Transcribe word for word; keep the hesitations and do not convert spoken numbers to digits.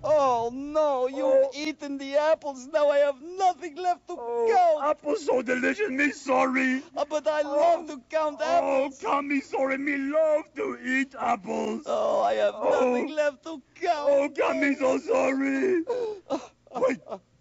Oh, no, you've Oh. eaten the apples. Now I have nothing left to Oh, count. apples so delicious, me sorry. Uh, but I love to count Oh, apples. come, me sorry, me love to eat apples. Oh, I have Oh. nothing left to count. Oh, come, me so sorry. Wait,